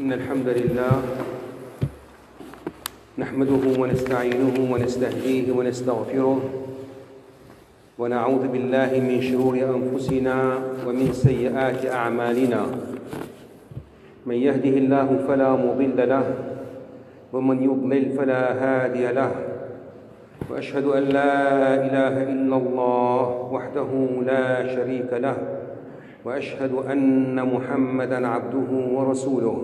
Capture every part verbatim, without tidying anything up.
إن الحمد لله نحمده ونستعينه ونستهديه ونستغفره ونعوذ بالله من شرور أنفسنا ومن سيئات أعمالنا. من يهده الله فلا مضل له ومن يضلل فلا هادي له، وأشهد أن لا إله إلا الله وحده لا شريك له، وأشهد أن محمدًا عبده ورسوله.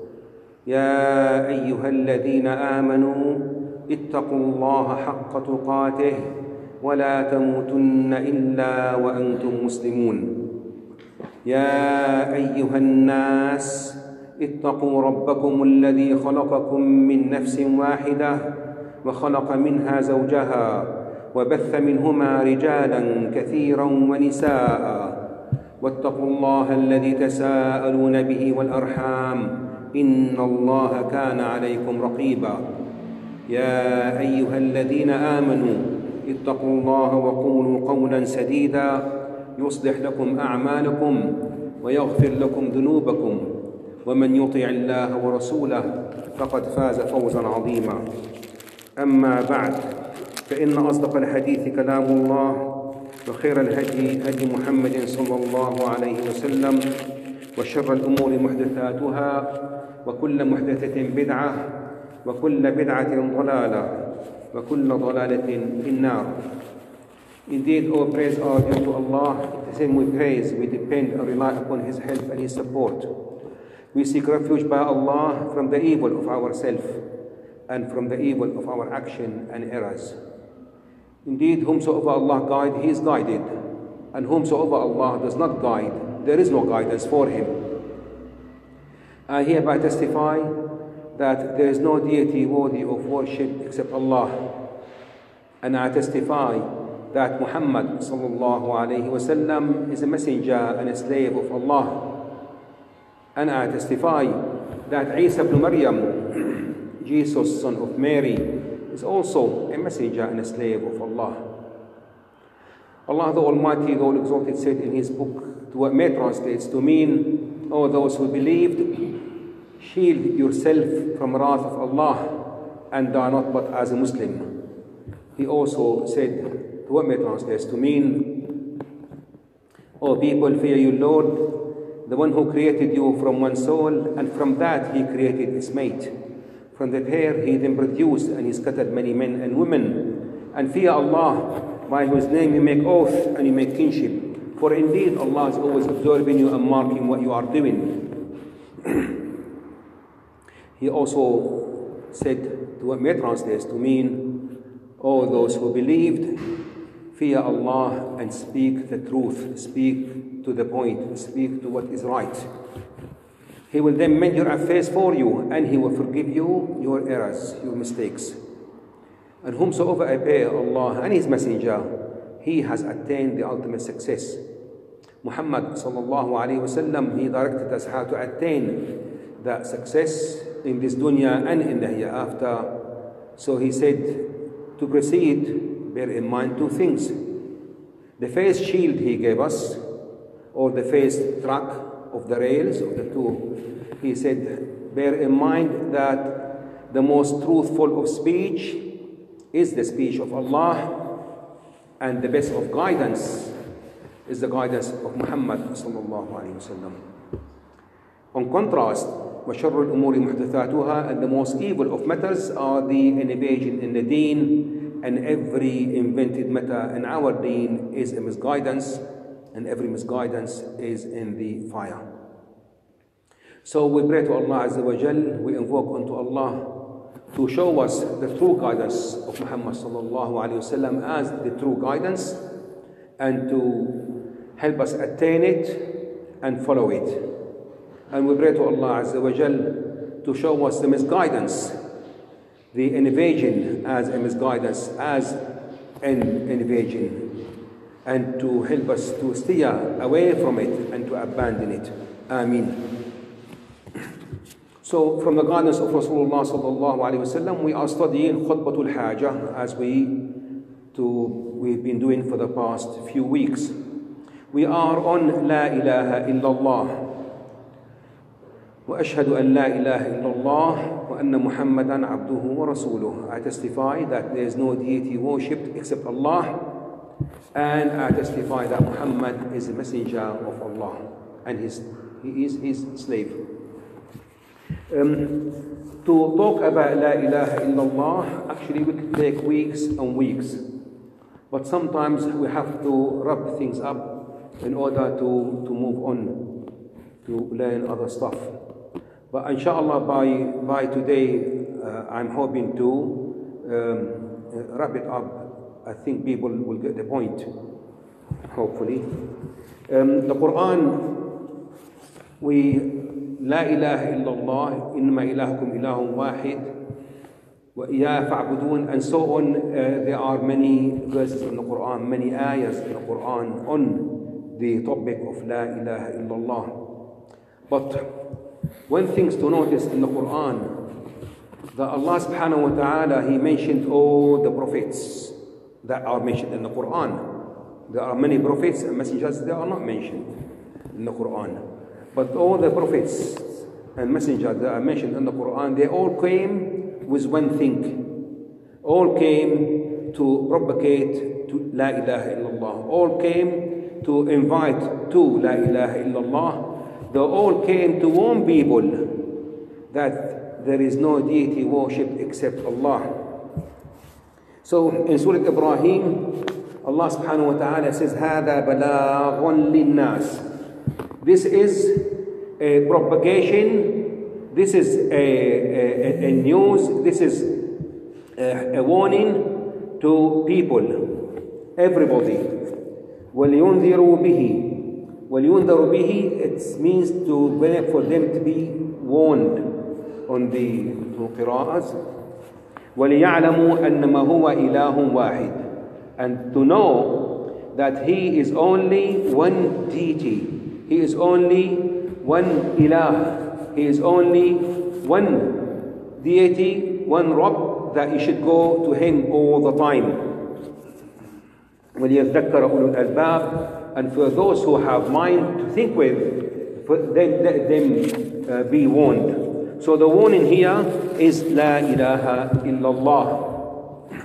يا أيها الذين آمنوا اتقوا الله حق تقاته ولا تموتن إلا وأنتم مسلمون. يا أيها الناس اتقوا ربكم الذي خلقكم من نفس واحدة وخلق منها زوجها وبث منهما رجالا كثيرا ونساء، واتقوا الله الذي تساءلون به والأرحام إن الله كان عليكم رقيبا. يا أيها الذين آمنوا اتقوا الله وقولوا قولا سديدا يصلح لكم أعمالكم ويغفر لكم ذنوبكم، ومن يطع الله ورسوله فقد فاز فوزا عظيما. أما بعد، فإن أصدق الحديث كلام الله، وخير الهدي هدي محمد صلى الله عليه وسلم، وشر الأمور محدثاتها، وكل محدثة بدعة، وكل بدعة ضلالة، وكل ضلالة في النار. Indeed, all praise are due to Allah. The same we praise, we depend and rely upon His help and His support. We seek refuge by Allah from the evil of ourselves and from the evil of our action and errors. Indeed, whomsoever Allah guide, he is guided, and whomsoever Allah does not guide, there is no guidance for him. I hereby testify that there is no deity worthy of worship except Allah, and I testify that Muhammad sallallahu alayhi wasallam is a messenger and a slave of Allah, and I testify that Isa ibn Maryam, Jesus son of Mary, is also a messenger and a slave of Allah. Allah the Almighty, the All-Exalted, said in His book, to what may translates to mean, O those who believed, shield yourself from wrath of Allah and die not but as a Muslim. He also said, to what may translates to mean, O people, fear your Lord, the one who created you from one soul, and from that He created its mate. From the pair He then produced, and He scattered many men and women. And fear Allah, by whose name you make oath and you make kinship. For indeed Allah is always observing you and marking what you are doing. He also said, to what may translate to mean, O those who believed, fear Allah and speak the truth, speak to the point, speak to what is right. He will then mend your affairs for you, and He will forgive you your errors, your mistakes. And whomsoever obey Allah and His Messenger, he has attained the ultimate success. Muhammad sallallahu alayhi wasallam, he directed us how to attain that success in this dunya and in the hereafter. So he said, to proceed, bear in mind two things. The face shield He gave us, or the face track of the rails of the two. He said, bear in mind that the most truthful of speech is the speech of Allah, and the best of guidance is the guidance of Muhammad sallallahu alayhi wasallam. On contrast, وَشَرُّ الْأُمُورِ مُحْدَثَاتُهَا, and the most evil of matters are the innovation in the deen, and every invented matter in our deen is a misguidance, and every misguidance is in the fire. So we pray to Allah Azza wa Jal, we invoke unto Allah to show us the true guidance of Muhammad sallallahu alayhi wasallam as the true guidance, and to help us attain it and follow it. And we pray to Allah Azza wa Jal to show us the misguidance, the invasion as a misguidance, as an invasion, and to help us to steer away from it and to abandon it. Ameen. So, from the guidance of Rasulullah sallallahu alaihi wasallam, we are studying Khutbatul Hajah, as we to we've been doing for the past few weeks. We are on La ilaha illallah. وأشهد أن لا إله إلا الله وأن محمدا عبده ورسوله. I testify that there is no deity worshipped except Allah, and I testify that Muhammad is a messenger of Allah and his, he is his slave. Um, to talk about La ilaha illallah, actually we could take weeks and weeks, but sometimes we have to wrap things up in order to, to move on, to learn other stuff. But inshallah, by, by today, uh, I'm hoping to um, wrap it up. I think people will get the point, hopefully. Um, the Quran, we, La ilaha illallah, innama ilahukum ilahun wahid, wa iyah fa'budun, and so on. Uh, there are many verses in the Quran, many ayahs in the Quran on the topic of La ilaha illallah. But one thing to notice in the Quran, that Allah subhanahu wa ta'ala, He mentioned all the prophets that are mentioned in the Quran. There are many prophets and messengers that are not mentioned in the Quran. But all the prophets and messengers that are mentioned in the Quran, they all came with one thing. All came to propagate to La ilaha illallah. All came to invite to La ilaha illallah. They all came to warn people that there is no deity worshipped except Allah. So in Surah Ibrahim, Allah subhanahu wa ta'ala says, هَذَا بَلَاغٌ لِلنَّاسِ. This is a propagation, this is a, a, a news, this is a, a warning to people, everybody. وَلْيُنذِرُوا بِهِ. وَلْيُنذَرُوا بِهِ, it means to, for them to be warned on the qira'as. وَلِيَعْلَمُوا أَنَّمَا هُوَ إِلَهٌ وَاحِدٌ, and to know that He is only one deity. He is only one ilah. He is only one deity, one Rabb, that you should go to Him all the time. وَلِيَذَّكَّرَ أُولُو الْأَلْبَابِ, and for those who have mind to think with, them, let them uh, be warned. So the warning here is La ilaha illallah,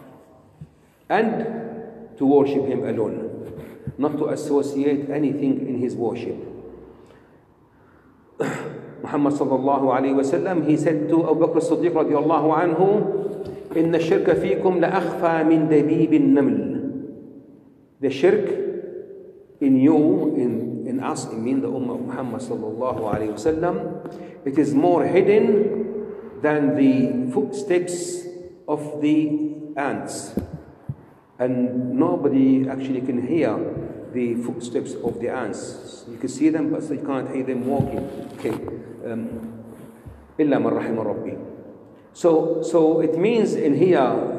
and to worship Him alone, not to associate anything in His worship. Muhammad sallallahu alayhi wa sallam, he said to Abu Bakr as-Siddiq radiyallahu anhu, إِنَّ الشِّرْكَ فِيكُمْ لَأَخْفَى مِنْ دَبِيبِ النَّمْلِ. The shirk in you, in, in us, in mean the Ummah of Muhammad sallallahu alayhi wa sallam, it is more hidden than the footsteps of the ants. And nobody actually can hear the footsteps of the ants. You can see them, but you can't hear them walking. Okay. إِلَّا مَنْ رَحِمَ رَبِّي. So, so it means in here,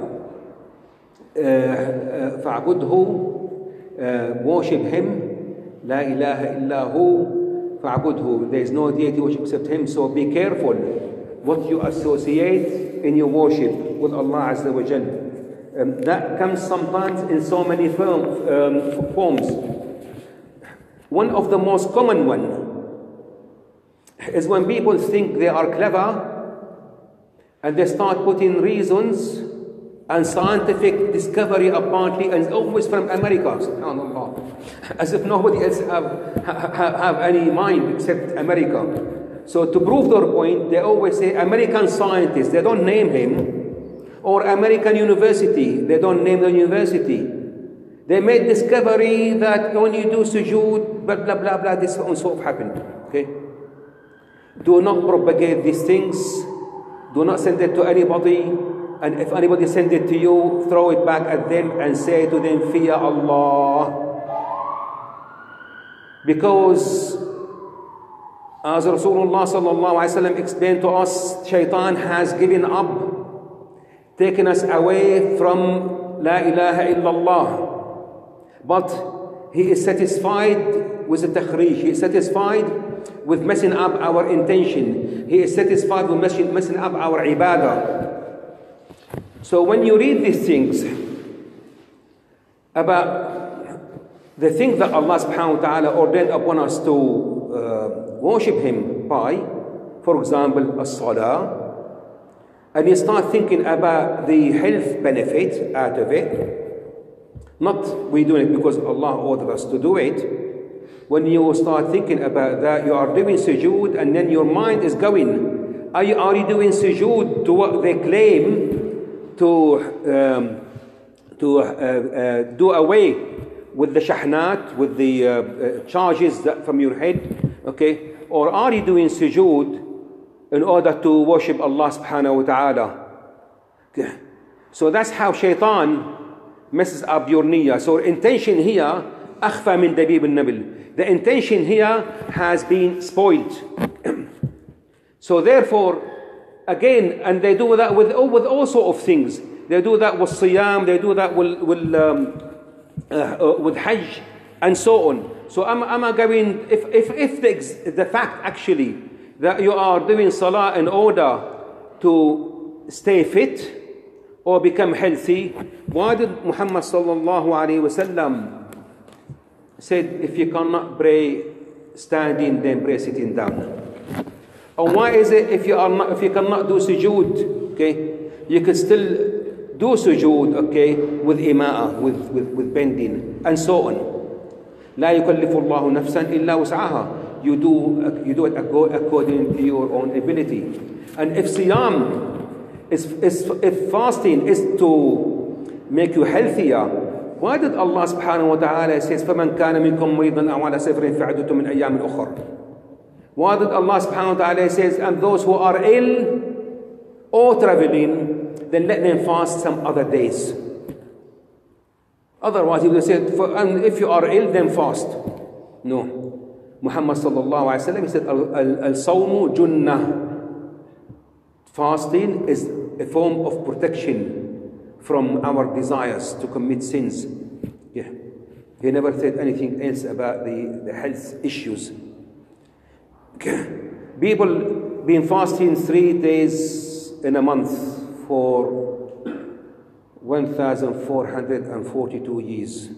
فَعْبُدْهُ, Uh, worship Him, La ilaha illahu fa'budhu. There is no deity worship except Him. So be careful what you associate in your worship with Allah Azza wa Jal. Um, that comes sometimes in so many form, um, forms. One of the most common one is when people think they are clever and they start putting reasons and scientific discovery apparently, and always from America, subhanAllah, as if nobody else have, have, have any mind except America. So to prove their point, they always say American scientist, they don't name him, or American university, they don't name the university. They made discovery that when you do sujood, blah blah blah blah, this and so happened. Okay? Do not propagate these things, do not send it to anybody. And if anybody send it to you, throw it back at them and say to them, Fear Allah. Because as Rasulullah sallallahu alaihi wasallam explained to us, Shaitan has given up, taken us away from La ilaha illallah. But he is satisfied with the takhrij. He is satisfied with messing up our intention. He is satisfied with messing, messing up our ibadah. So when you read these things about the things that Allah subhanahu wa ta'ala ordained upon us to uh, worship Him by, for example, as-salah, and you start thinking about the health benefit out of it, not we doing it because Allah ordered us to do it. When you start thinking about that, you are doing sujood, and then your mind is going, are you, are you doing sujood to what they claim to, um, to uh, uh, do away with the shahnat, with the uh, uh, charges that from your head, okay? Or are you doing sujood in order to worship Allah subhanahu wa ta'ala? Okay. So that's how shaitan messes up your niyyah. So intention here, akhfa min dabib al-nabil. The intention here has been spoiled. So therefore, again, and they do that with, with all sorts of things. They do that with siyam, they do that with, with, um, uh, uh, with hajj, and so on. So am, am I going, if, if, if the, the fact actually that you are doing salah in order to stay fit or become healthy, why did Muhammad sallallahu alayhi wa sallam said, if you cannot pray standing, then pray sitting down? And why is it if you are not, if you cannot do sujood, okay, you can still do sujood, okay, with ima'ah, with, with, with bending, and so on? لا يكلف الله نفسا إلا وسعها. You do, you do it according to your own ability. And if siyam, is, is, if fasting is to make you healthier, why did Allah subhanahu wa ta'ala says, فَمَنْ كَانَ مِنْكُمْ مَرِيضًا أَوْ عَلَى سَفَرٍ فَعِدَةٌ مِنْ أَيَّامٍ أُخَرٍ? Why did Allah subhanahu wa ta'ala says, and those who are ill or traveling, then let them fast some other days? Otherwise, he would have said, and if you are ill, then fast. No. Muhammad sallallahu alayhi wa sallam, he said, al-sawmu junnah. Fasting is a form of protection from our desires to commit sins. Yeah. He never said anything else about the, the health issues. People been fasting three days in a month for one thousand four hundred forty-two years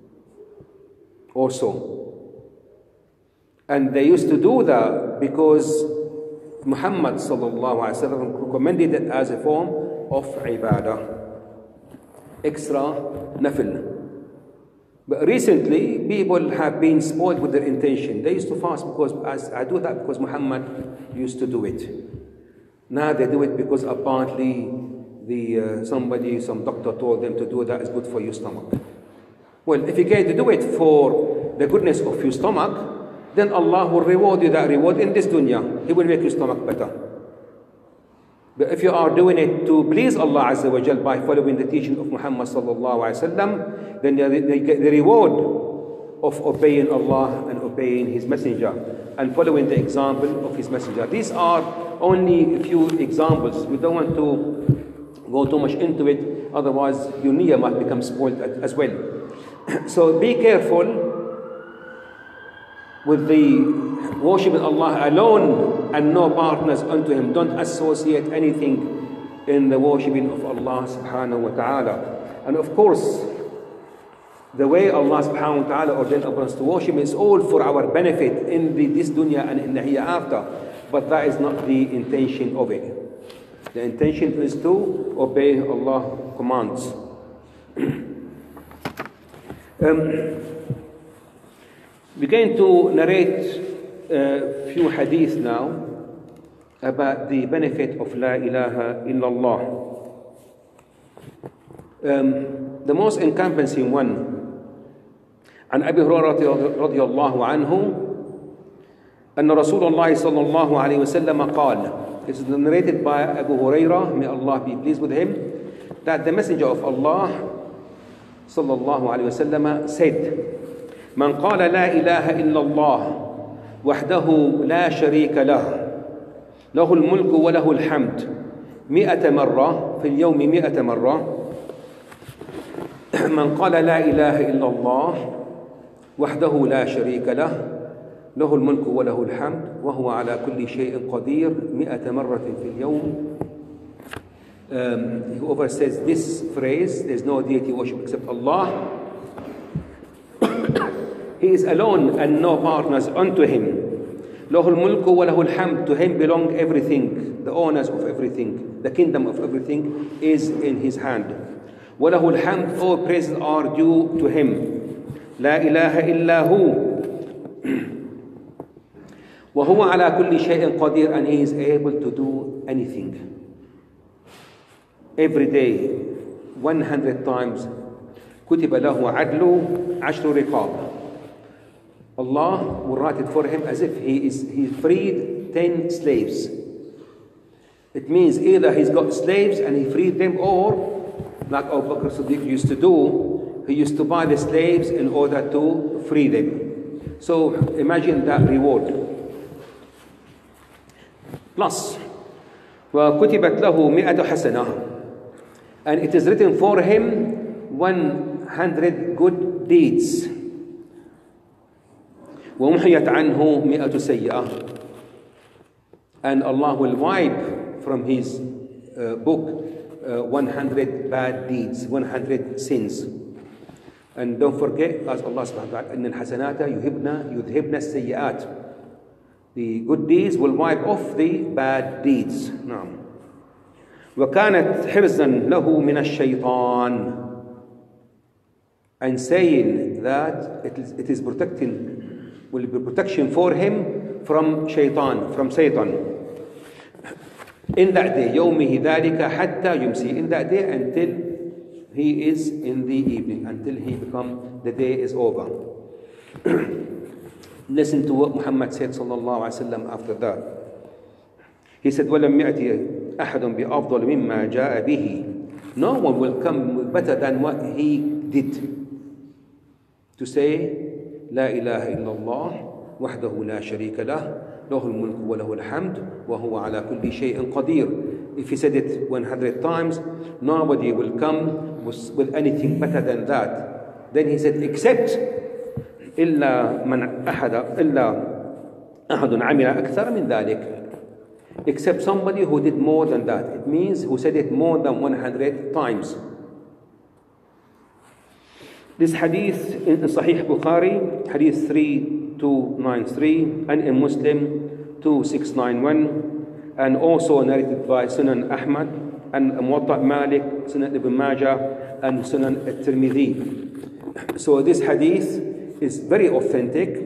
or so. And they used to do that because Muhammad sallallahu alaihi wasallam recommended it as a form of ibadah, extra nafil. But recently, people have been spoiled with their intention. They used to fast because, as I do that because Muhammad used to do it. Now they do it because apparently the uh, somebody, some doctor told them to do that is good for your stomach. Well, if you're going to do it for the goodness of your stomach, then Allah will reward you that reward in this dunya. He will make your stomach better. But if you are doing it to please Allah Azza wa Jal by following the teaching of Muhammad sallallahu alaihi wasallam, then they get the reward of obeying Allah and obeying His Messenger and following the example of His Messenger. These are only a few examples. We don't want to go too much into it, otherwise your niyyah might become spoiled as well. So be careful with the worshiping Allah alone and no partners unto Him. Don't associate anything in the worshiping of Allah subhanahu wa ta'ala. And of course, the way Allah subhanahu wa ta'ala ordained upon us to worship is all for our benefit in the, this dunya and in the hereafter. But that is not the intention of it. The intention is to obey Allah's commands. um, We're going to narrate a few hadith now about the benefit of La ilaha illallah. Um, the most encompassing one, عن أبي هريرة رضي الله عنه أن رسول الله صلى الله عليه وسلم قال, this is narrated by Abu Hurairah, may Allah be pleased with him, that the Messenger of Allah صلى الله عليه وسلم said, من قال لا إله إلا الله وحده لا شريك له له الملك وله الحمد مئة مرة في اليوم مئة مرة من قال لا إله إلا الله وحده لا شريك له له الملك وله الحمد وهو على كل شيء قدير مئة مرة في اليوم. Um, whoever says this phrase, there's no deity worship except Allah, He is alone and no partners unto Him. له الملك وله الحمد. To him belong everything, the owners of everything, the kingdom of everything is in his hand. وله الحمد, all praises are due to him. لا إله إلا هو. وهو على كل شيء قدير, and he is able to do anything. Every day, one hundred times, كتب له عدل عشر رقاب. Allah will write it for him as if he is he freed ten slaves. It means either he's got slaves and he freed them, or like Abu Bakr Siddiq used to do, he used to buy the slaves in order to free them. So imagine that reward. Plus, وكتبت له مئة حسنة, and it is written for him one hundred good deeds. ومحيت عنه مئة سيئة, and Allah will wipe from his uh, book uh, one hundred bad deeds, one hundred sins. And don't forget, as Allah subhanahu wa ta'ala, إن الحسنات يذهبن يذهبن السيئات. The good deeds will wipe off the bad deeds. نعم. وكانت حرزا له من الشيطان, and saying that it is, it is protecting, will be protection for him from shaitan, from Satan. In that day, يومه ذلك حتى يمسي, in that day until he is in the evening, until he become, the day is over. Listen to what Muhammad said sallallahu alaihi wasallam after that. He said, وَلَمْ يَأْتِ أَحَدٌ بِأَفْضَلِ مِمَّا جَاءَ بِهِ. No one will come better than what he did. To say, لا إله إلا الله وحده لا شريك له له الملك وله الحمد وهو على كل شيء قدير. If he said it one hundred times, nobody will come with, with anything better than that. Then he said, except إلا من أحد إلا أحد عمل أكثر من ذلك. Except somebody who did more than that. It means who said it more than one hundred times. This hadith in Sahih Bukhari, hadith three two nine three, and in Muslim two six nine one, and also narrated by Sunan Ahmad and Muwatta Malik, Sunan Ibn Majah, and Sunan At-Tirmidhi. So this hadith is very authentic,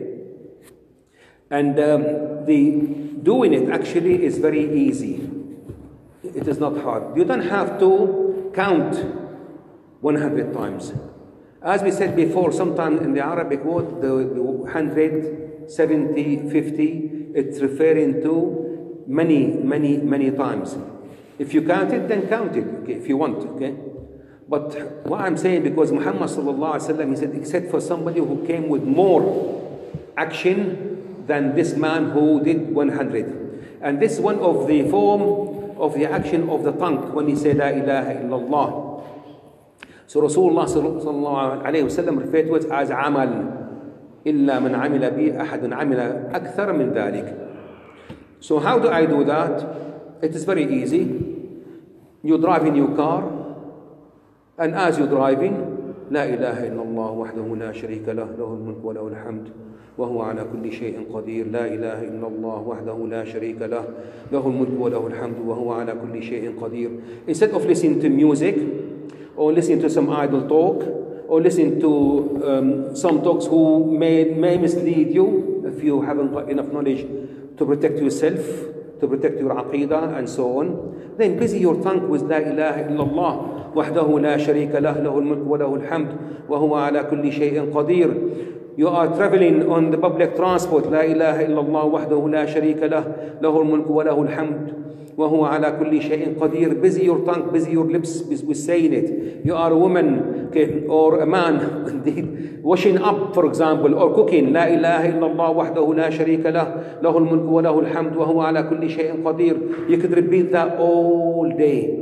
and um, the doing it actually is very easy. It is not hard. You don't have to count one hundred times. As we said before, sometimes in the Arabic word, the, the one hundred, seventy, fifty, it's referring to many, many, many times. If you count it, then count it, okay, if you want, okay? But what I'm saying, because Muhammad sallallahu alaihi wasallam, he said, except for somebody who came with more action than this man who did one hundred. And this is one of the form of the action of the tongue when he said, La ilaha illallah. So Rasulullah sallallahu alayhi wa sallam referred to it as amal. إِلَّا مَنْ عَمِلَ بِي أَحَدٌ عَمِلَ أَكْثَرَ مِنْ ذَلِكَ. So how do I do that? It is very easy. You drive in your car, and as you're driving, لا إله إلا الله وحده لا شريك له له الملك وله الحمد وهو على كل شيء قدير. لا إله إلا الله وحده لا شريك له له الملك وله الحمد وهو على كل شيء قدير. Instead of listening to music, or listening to some idle talk, or listening to um, some talks who may, may mislead you if you haven't got enough knowledge to protect yourself, to protect your aqidah and so on, then busy your tongue with La ilaha illallah وحده لا شريك له له الملك وله الحمد وهو على كل شيء قدير. You are traveling on the public transport, لا إله إلا الله وحده لا شريك له له الملك وله الحمد وهو على كل شيء قدير. Busy your tongue, busy your lips with saying it. You are a woman, okay, or a man, indeed, washing up, for example, or cooking. لا إله إلا الله وحده لا شريك له له الملك وله الحمد وهو على كل شيء قدير. You could repeat that all day.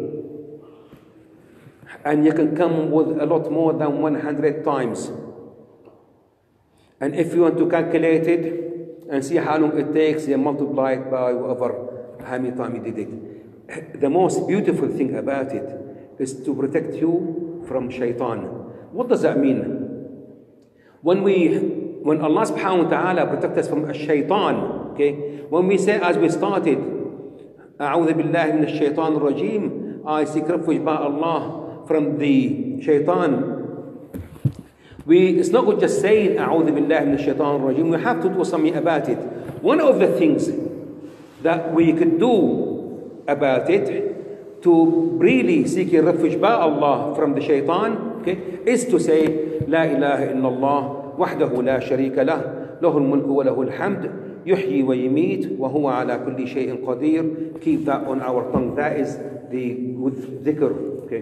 And you can come with a lot more than one hundred times. And if you want to calculate it and see how long it takes, you multiply it by whatever, how many times you did it. The most beautiful thing about it is to protect you from shaitan. What does that mean? When we, when Allah subhanahu wa ta'ala protects us from a shaitan, Okay? When we say, as we started, أعوذ بالله من الشيطان الرجيم, I seek refuge by Allah from the shaitan. We, it's not good just saying أعوذ بالله من الشيطان الرجيم. We have to do something about it. One of the things that we could do about it to really seek refuge by Allah from the shaitan, okay, is to say لا إله إلا الله وحده لا شريك له له الملك وله الحمد يحيي ويميت وهو على كل شيء قدير. Keep that on our tongue. That is the good dhikr. Okay.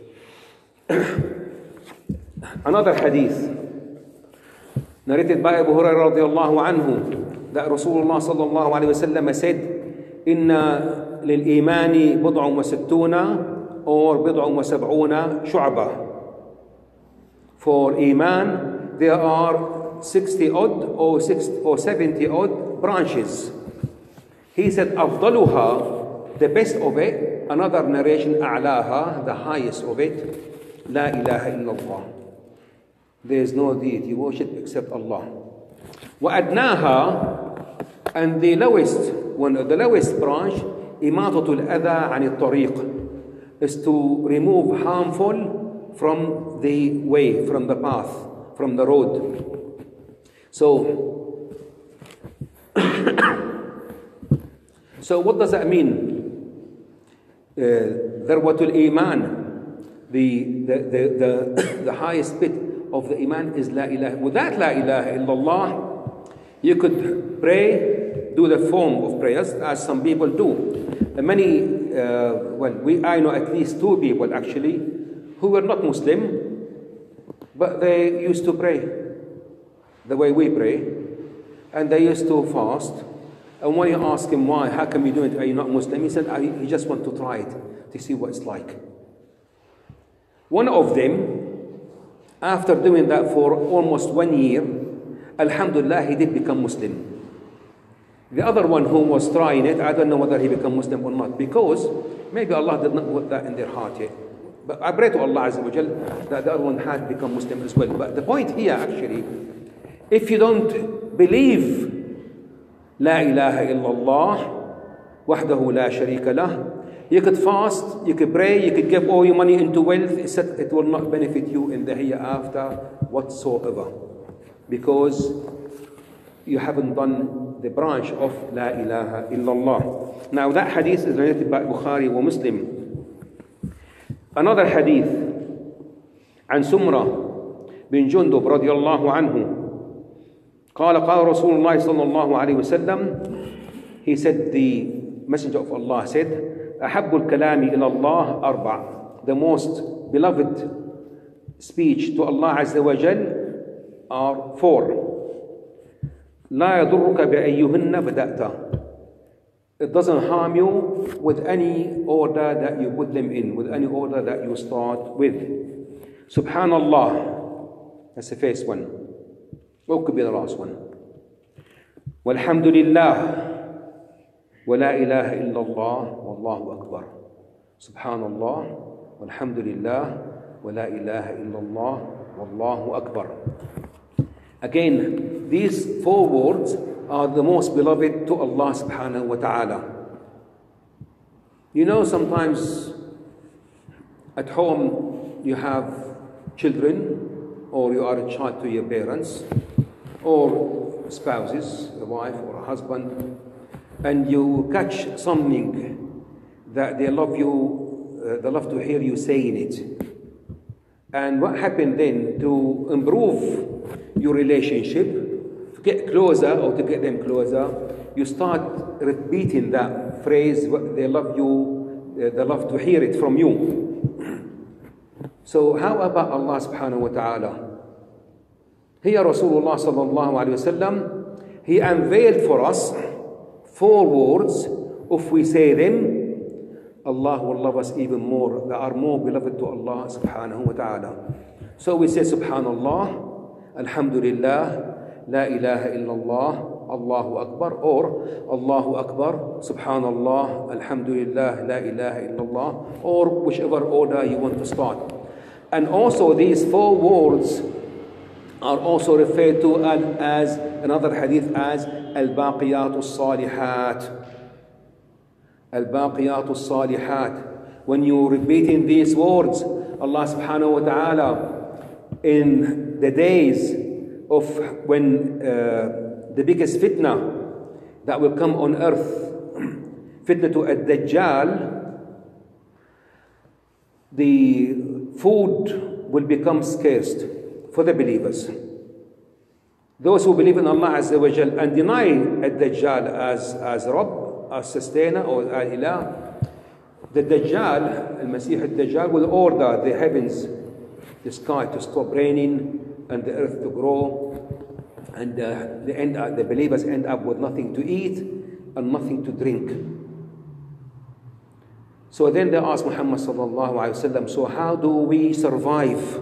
Another hadith narrated by Abu Hurairah radiallahu anhu that Rasulullah sallallahu alayhi wa sallam said, Inna lil imani bid'un wa sittuna or bid'un wa sab'una shu'bah. For iman there are sixty odd or sixty or seventy odd branches. He said afdaluha, the best of it. Another narration, a'laha, the highest of it, la ilaha illallah. There is no deity worship except Allah. وَأَدْنَاهَا, and the lowest one, the lowest branch, إِمَاطَةُ الْأَذَى عَنِ الطَّرِيقِ, is to remove harmful from the way, from the path, from the road. So, so what does that mean? Dharwatul Iman, the, the, the, the, the highest bit of the Iman is La ilaha. Without La ilaha illallah, you could pray, do the form of prayers as some people do. Many, uh, well, we, I know at least two people actually who were not Muslim, but they used to pray the way we pray, and they used to fast. And when you ask him why, how come you do it? Are you not Muslim? He said, I, he just want to try it to see what it's like. One of them, after doing that for almost one year, Alhamdulillah, he did become Muslim. The other one who was trying it, I don't know whether he became Muslim or not, because maybe Allah did not put that in their heart yet. But I pray to Allah Azza wa Jal that the other one had become Muslim as well. But the point here actually, if you don't believe La ilaha illallah wahdahu la sharika lah, you could fast, you could pray, you could give all your money into wealth, it will not benefit you in the hereafter whatsoever, because you haven't done the branch of La ilaha illallah. Now that hadith is related by Bukhari wa Muslim. Another hadith عن سمرة بن جندب رضي الله عنه قال قال رسول الله صلى الله عليه وسلم, he said, the Messenger of Allah said, أحب الكلام إلى الله أربع, the most beloved speech to Allah Azza wa Jal are four. لا يضرك بأيهن بدأت, it doesn't harm you with any order that you put them in, with any order that you start with. Subhanallah, that's the first one. What could be the last one? Walhamdulillah, wa la ilaha illallah, wallahu akbar. Subhanallah, walhamdulillah, wa la ilaha illallah, wallahu akbar. Again, these four words are the most beloved to Allah subhanahu wa ta'ala. You know, sometimes at home you have children, or you are a child to your parents, or spouses, a wife or a husband, and you catch something that they love you, uh, they love to hear you saying it. And what happened then to improve your relationship, to get closer or to get them closer, you start repeating that phrase, they love you, they love to hear it from you. So how about Allah subhanahu wa ta'ala? Here Rasulullah sallallahu alayhi wa sallam, he unveiled for us four words. If we say them, Allah will love us even more. They are more beloved to Allah subhanahu wa ta'ala. So we say Subhanallah, Alhamdulillah, La ilaha illallah, Allahu Akbar, or Allahu Akbar, Subhanallah, Alhamdulillah, La ilaha illallah, or whichever order you want to start. And also these four words are also referred to as, another hadith as al-baqiyat al-salihat. Al-baqiyat al-salihat. When you repeating these words, Allah subhanahu wa ta'ala, in the days of when uh, the biggest fitna that will come on earth, fitna to ad-Dajjal, the food will become scarce for the believers. Those who believe in Allah Azza wa Jal and deny ad-Dajjal as, as Rabb, as sustainer or as Ilah, the Dajjal, al-Masih al-Dajjal, will order the heavens, the sky to stop raining and the earth to grow, and uh, the, end, uh, the believers end up with nothing to eat and nothing to drink. So then they asked Muhammad sallallahu alaihi wasallam, so how do we survive?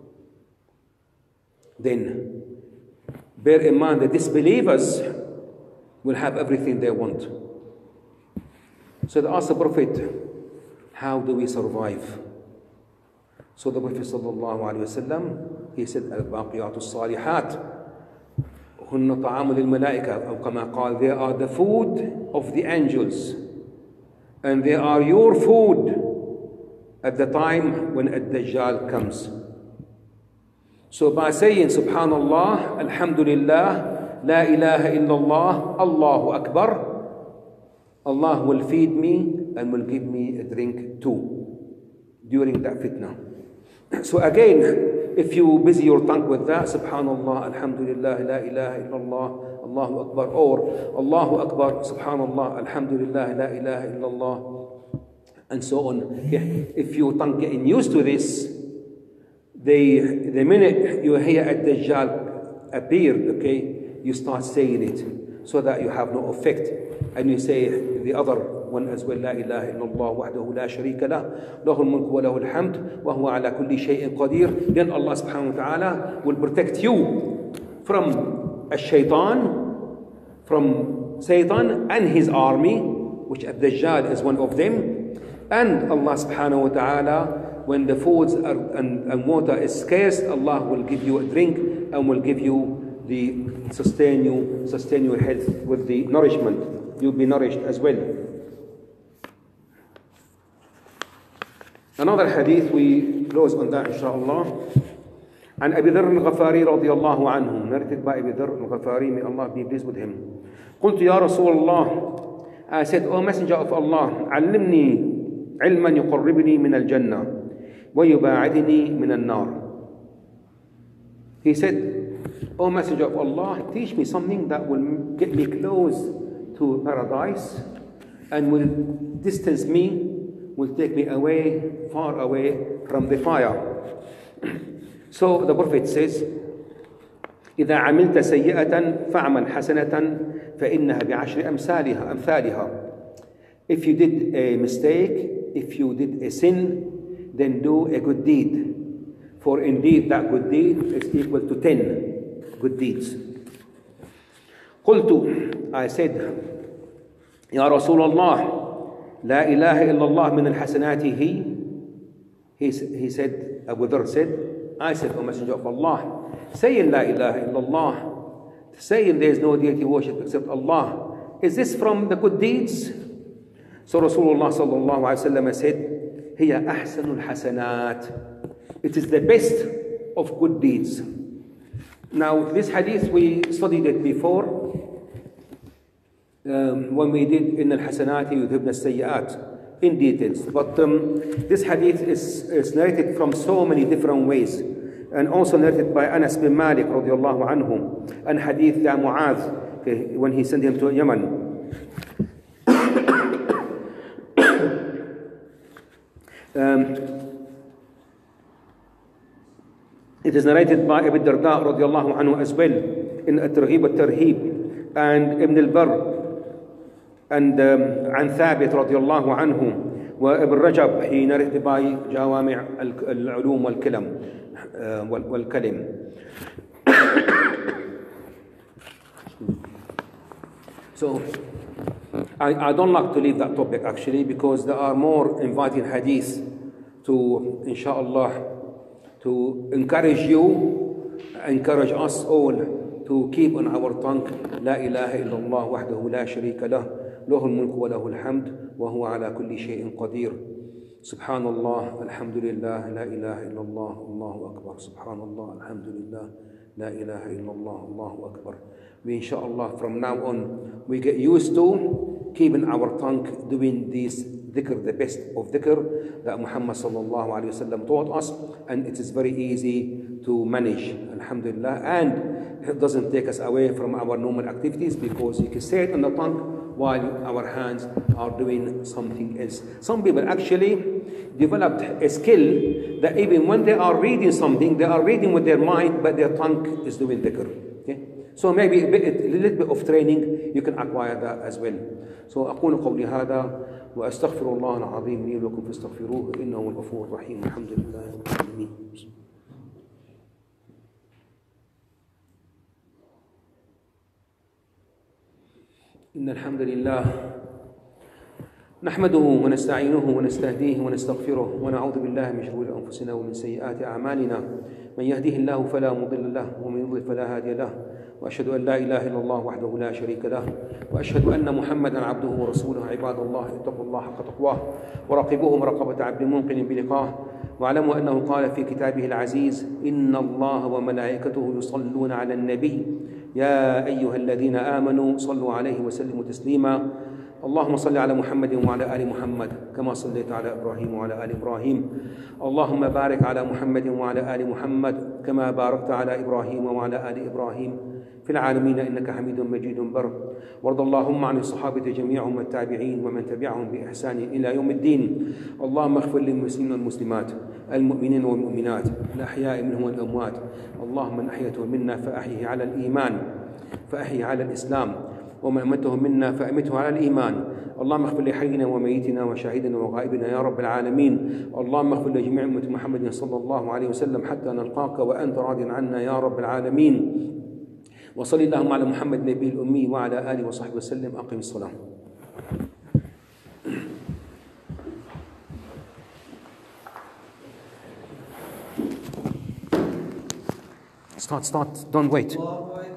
Then bear in mind that disbelievers will have everything they want. So they asked the Prophet, how do we survive? So the Prophet sallallahu alaihi wasallam, he said, al-baqiyat al-salihat hunna ta'amu lil-malaika, or kama qal, they are the food of the angels, and they are your food at the time when ad-Dajjal comes. So by saying Subhanallah, Alhamdulillah, La ilaha illallah, Allahu Akbar, Allah will feed me and will give me a drink too during that fitna. So again, if you busy your tongue with that, Subhanallah, Alhamdulillah, La ilaha illallah, Allahu Akbar, or Allahu Akbar, Subhanallah, Alhamdulillah, La ilaha illallah, and so on. If your tongue getting used to this, the, the minute you hear ad-Dajjal appear, okay, you start saying it so that you have no effect. And you say the other one as well, La ilaha illallah wahdahu la sharika lah, lahu al-mulk wa lahu al-hamd, wa huwa ala kulli shay'in qadir. Then Allah subhanahu wa ta'ala will protect you from ash-shaytan, from Satan and his army, which ad-Dajjal is one of them. And Allah subhanahu wa ta'ala, when the foods are, and, and water is scarce, Allah will give you a drink and will give you the sustain you, sustain your health with the nourishment. You'll be nourished as well. Another hadith, we close on that inshallah. عن أبي ذر الغفاري رضي الله عنه, narrated by Abi Dharr al-Ghafari, may Allah be pleased with him. قلت يا رسول الله, I said, O Messenger of Allah, علمني علما يقربني من الجنة ويباعدني من النار. He said, O Messenger of Allah, teach me something that will get me close to paradise and will distance me, will take me away, far away from the fire. So the Prophet says, إذا عملت سيئة فاعمل حسنة فإنها بعشر أمثالها أمثالها. If you did a mistake, if you did a sin, then do a good deed. For indeed that good deed is equal to ten good deeds. قلت, I said, يا رسول الله, لا إله إلا الله من الحسنات هي. He, he said, Abu Dharr said, I said, O Messenger of Allah, saying La ilaha illallah, saying there is no deity worship except Allah, is this from the good deeds? So Rasulullah sallallahu alayhi wa sallam said, هي أحسن الحسنات. It is the best of good deeds. Now this hadith, we studied it before um, when we did in al-hasanati yudhibna as-sayyi'at in details. But um, this hadith is, is narrated from so many different ways, and also narrated by Anas bin Malik radiallahu anhu, and hadith that Mu'adh, okay, when he sent him to Yemen. um, it is narrated by Abu Darda radiallahu anhu as well in At-Targhib At-Tarhib, and Ibn al-Barr, and um, عن ثابت رضي الله عنه, وابن رجب, he narrated by جوامع العلوم والكلم والكلم. So I, I don't like to leave that topic actually, because there are more inviting hadiths to, inshallah, to encourage you encourage us all to keep on our tongue لا إله إلا الله وحده لا شريك له له الملك وله الحمد وهو على كل شيء قدير. سبحان الله الحمد لله لا إله إلا الله الله أكبر. سبحان الله الحمد لله لا إله إلا الله الله أكبر. We inshallah from now on we get used to keeping our tongue doing these dhikr, the best of dhikr that Muhammad sallallahu alayhi wa sallam taught us, and it is very easy to manage, alhamdulillah, and it doesn't take us away from our normal activities because you can say it on the tongue while our hands are doing something else. Some people actually developed a skill that even when they are reading something, they are reading with their mind, but their tongue is doing dhikr. Okay? So maybe a, bit, a little bit of training, you can acquire that as well. So أقول قولي هذا وأستغفر الله العظيم لي ولكم فاستغفروه إنه هو الغفور الرحيم. الحمد لله رب العالمين. إن الحمد لله نحمده ونستعينه ونستهديه ونستغفره ونعوذ بالله من شرور أنفسنا ومن سيئات أعمالنا. من يهده الله فلا مضل له ومن يضلل فلا هادي له، وأشهد أن لا إله إلا الله وحده لا شريك له، وأشهد أن محمدا عبده ورسوله. عباد الله اتقوا الله حق تقواه وراقبوه مراقبة عبد موقن بلقاه، واعلموا أنه قال في كتابه العزيز إن الله وملائكته يصلون على النبي يا أيها الذين آمنوا صلوا عليه وسلموا تسليما. اللهم صل على محمد وعلى آل محمد كما صليت على إبراهيم وعلى آل إبراهيم. اللهم بارك على محمد وعلى آل محمد كما باركت على إبراهيم وعلى آل إبراهيم في العالمين إنك حميد مجيد بر. وارض اللهم عن الصحابة جميعهم والتابعين ومن تبعهم بإحسان إلى يوم الدين. اللهم اغفر للمسلمين والمسلمات المؤمنين والمؤمنات الأحياء منهم والأموات. اللهم من أحيته منا فأحيه على الإيمان فأحيه على الإسلام، ومن أمته منا فأمته على الإيمان. اللهم اغفر لحينا وميتنا وشاهدنا وغائبنا يا رب العالمين. اللهم اغفر لجميع أمة محمد صلى الله عليه وسلم حتى نلقاك وأنت راض عنا يا رب العالمين. وصل اللهم على محمد النبي الأمي وعلى آله وصحبه وسلم. أقم الصلاة. Start, start, don't wait.